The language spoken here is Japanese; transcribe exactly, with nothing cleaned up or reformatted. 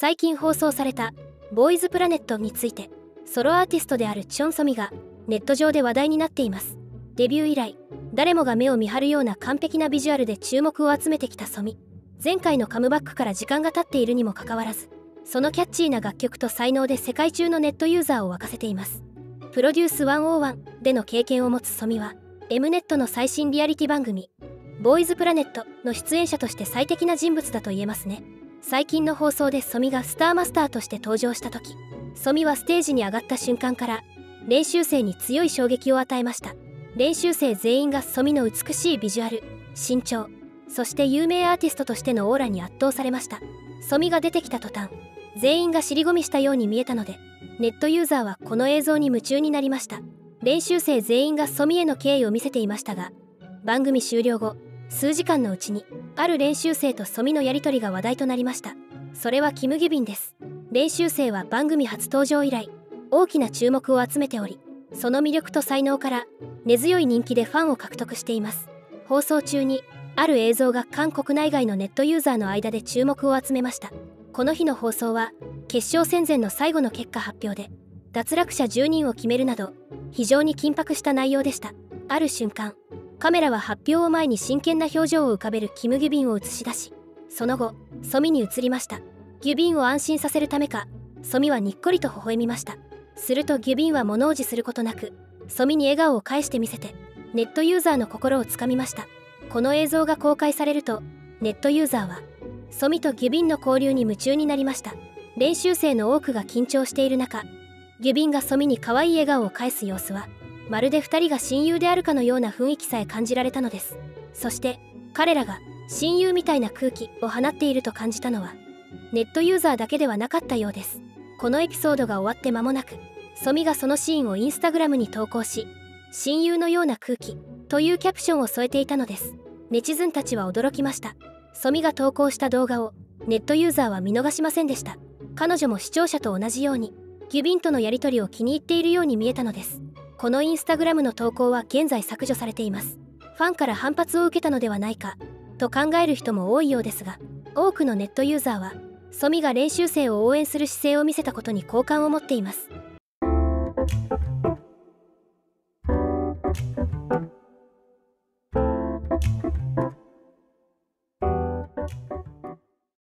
最近放送されたボーイズプラネットについて、ソロアーティストであるチョンソミがネット上で話題になっています。デビュー以来、誰もが目を見張るような完璧なビジュアルで注目を集めてきたソミ。前回のカムバックから時間が経っているにもかかわらず、そのキャッチーな楽曲と才能で世界中のネットユーザーを沸かせています。プロデュースひゃくいちでの経験を持つソミは、エムネットの最新リアリティ番組、ボーイズプラネットの出演者として最適な人物だと言えますね。最近の放送でソミがスターマスターとして登場した時、ソミはステージに上がった瞬間から練習生に強い衝撃を与えました。練習生全員がソミの美しいビジュアル、身長、そして有名アーティストとしてのオーラに圧倒されました。ソミが出てきた途端、全員が尻込みしたように見えたので、ネットユーザーはこの映像に夢中になりました。練習生全員がソミへの敬意を見せていましたが、番組終了後、数時間のうちにある練習生とソミのやり取りが話題となりました。それはキム・ギュビンです。練習生は番組初登場以来大きな注目を集めており、その魅力と才能から根強い人気でファンを獲得しています。放送中にある映像が韓国内外のネットユーザーの間で注目を集めました。この日の放送は決勝戦前の最後の結果発表で脱落者じゅうにんを決めるなど非常に緊迫した内容でした。ある瞬間、カメラは発表を前に真剣な表情を浮かべるキム・ギュビンを映し出し、その後ソミに移りました。ギュビンを安心させるためか、ソミはにっこりと微笑みました。するとギュビンは物おじすることなくソミに笑顔を返してみせてネットユーザーの心をつかみました。この映像が公開されるとネットユーザーはソミとギュビンの交流に夢中になりました。練習生の多くが緊張している中、ギュビンがソミに可愛い笑顔を返す様子はまるでふたりが親友であるかのような雰囲気さえ感じられたのです。そして彼らが親友みたいな空気を放っていると感じたのはネットユーザーだけではなかったようです。このエピソードが終わって間もなく、ソミがそのシーンをインスタグラムに投稿し、親友のような空気というキャプションを添えていたのです。ネチズンたちは驚きました。ソミが投稿した動画をネットユーザーは見逃しませんでした。彼女も視聴者と同じようにギュビンとのやり取りを気に入っているように見えたのです。このインスタグラムの投稿は現在削除されています。ファンから反発を受けたのではないかと考える人も多いようですが、多くのネットユーザーはソミが練習生を応援する姿勢を見せたことに好感を持っています。